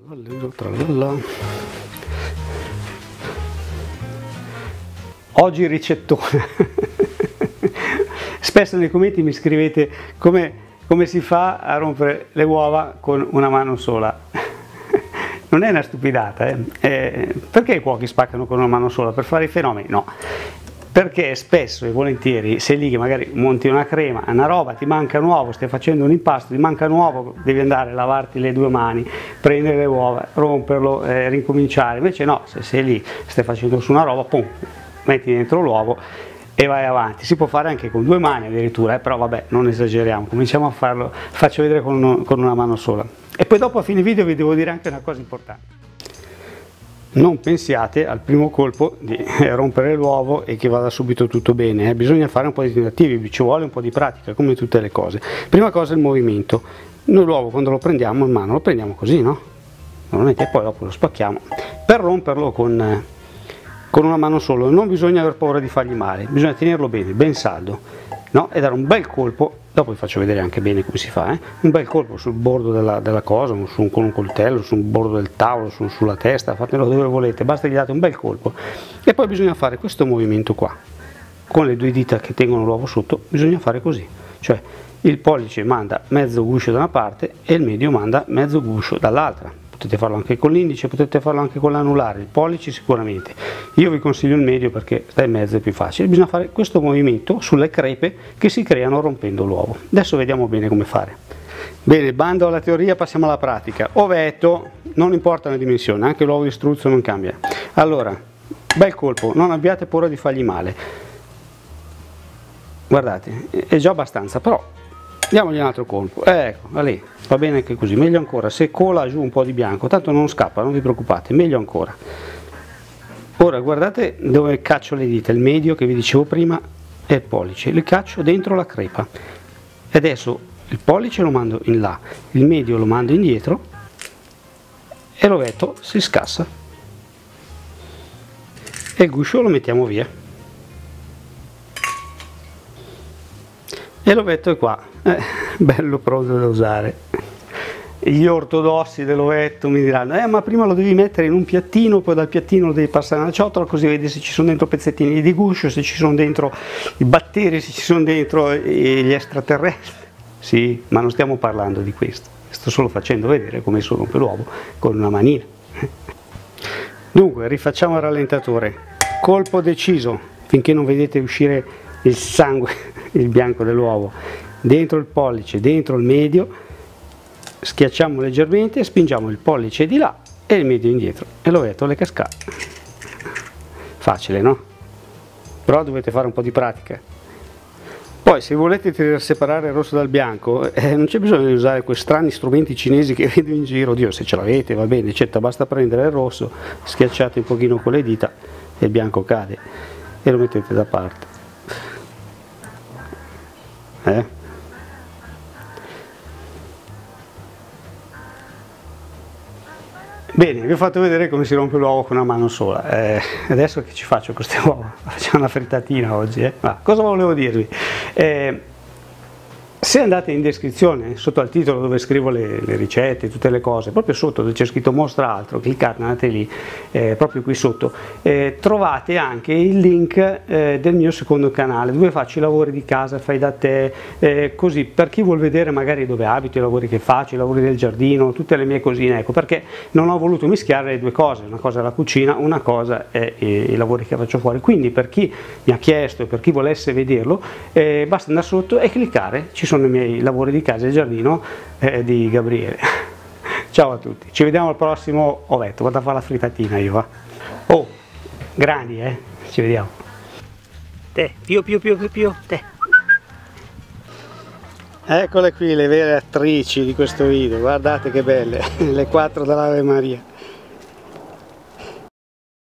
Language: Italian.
Oggi ricettone. Spesso nei commenti mi scrivete come si fa a rompere le uova con una mano sola. Non è una stupidata, perché i cuochi spaccano con una mano sola? Per fare i fenomeni? No, perché spesso e volentieri sei lì che magari monti una crema, una roba, ti manca un uovo, stai facendo un impasto, ti manca un uovo, devi andare a lavarti le due mani, prendere le uova, romperlo, ricominciare. Invece no, se sei lì, stai facendo su una roba, pum, metti dentro l'uovo e vai avanti. Si può fare anche con due mani addirittura, però vabbè, non esageriamo, cominciamo a farlo, faccio vedere con una mano sola. E poi dopo a fine video vi devo dire anche una cosa importante. Non pensiate al primo colpo di rompere l'uovo e che vada subito tutto bene, bisogna fare un po' di tentativi, ci vuole un po' di pratica come tutte le cose. Prima cosa il movimento. Noi l'uovo quando lo prendiamo in mano lo prendiamo così, no? Normalmente, e poi dopo lo spacchiamo. Per romperlo con una mano sola non bisogna aver paura di fargli male, bisogna tenerlo bene, ben saldo, no? E dare un bel colpo. Dopo vi faccio vedere anche bene come si fa, un bel colpo sul bordo della cosa, con un coltello, sul bordo del tavolo, sulla testa, fatelo dove volete, basta che gli date un bel colpo. E poi bisogna fare questo movimento qua, con le due dita che tengono l'uovo sotto, bisogna fare così, cioè il pollice manda mezzo guscio da una parte e il medio manda mezzo guscio dall'altra. Potete farlo anche con l'indice, potete farlo anche con l'anulare, il pollice sicuramente. Io vi consiglio il medio perché sta in mezzo è più facile. Bisogna fare questo movimento sulle crepe che si creano rompendo l'uovo. Adesso vediamo bene come fare. Bene, bando alla teoria, passiamo alla pratica. Ovetto, non importa la dimensione, anche l'uovo di struzzo non cambia. Allora, bel colpo, non abbiate paura di fargli male. Guardate, è già abbastanza, però diamogli un altro colpo, ecco, lì, va bene anche così, meglio ancora, se cola giù un po' di bianco, tanto non scappa, non vi preoccupate, meglio ancora. Ora guardate dove caccio le dita, il medio che vi dicevo prima e il pollice, li caccio dentro la crepa. E adesso il pollice lo mando in là, il medio lo mando indietro e l'ovetto si scassa. E il guscio lo mettiamo via. E l'ovetto è qua. Bello pronto da usare. Gli ortodossi dell'ovetto mi diranno ma prima lo devi mettere in un piattino, poi dal piattino lo devi passare nella ciotola così vedi se ci sono dentro pezzettini di guscio, se ci sono dentro i batteri, se ci sono dentro gli extraterrestri. Sì, ma non stiamo parlando di questo, sto solo facendo vedere come si rompe l'uovo con una manina. Dunque rifacciamo il rallentatore, colpo deciso finché non vedete uscire il sangue, il bianco dell'uovo, dentro il pollice, dentro il medio, schiacciamo leggermente e spingiamo il pollice di là e il medio indietro e l'ovetto alle cascate. Facile, no? Però dovete fare un po' di pratica. Poi se volete separare il rosso dal bianco non c'è bisogno di usare quei strani strumenti cinesi che vedo in giro, Dio, se ce l'avete va bene, certo, basta prendere il rosso, schiacciate un pochino con le dita e il bianco cade e lo mettete da parte. Bene, vi ho fatto vedere come si rompe l'uovo con una mano sola. Adesso che ci faccio queste uova? Facciamo una frittatina oggi. Ma cosa volevo dirvi? Se andate in descrizione, sotto al titolo dove scrivo le ricette, tutte le cose, proprio sotto dove c'è scritto mostra altro, cliccate, andate lì, proprio qui sotto, trovate anche il link del mio secondo canale, dove faccio i lavori di casa, fai da te, così, per chi vuol vedere magari dove abito, i lavori che faccio, i lavori del giardino, tutte le mie cosine, ecco, perché non ho voluto mischiare le due cose, una cosa è la cucina, una cosa è i lavori che faccio fuori, quindi per chi mi ha chiesto e per chi volesse vederlo, basta andare sotto e cliccare, ci sono i miei lavori di casa e giardino di Gabriele. Ciao a tutti, ci vediamo al prossimo ovetto, vado a fare la frittatina io, va. Oh, grandi, ci vediamo. Te, più, te. Eccole qui le vere attrici di questo video, guardate che belle, le 4 dell'Ave Maria.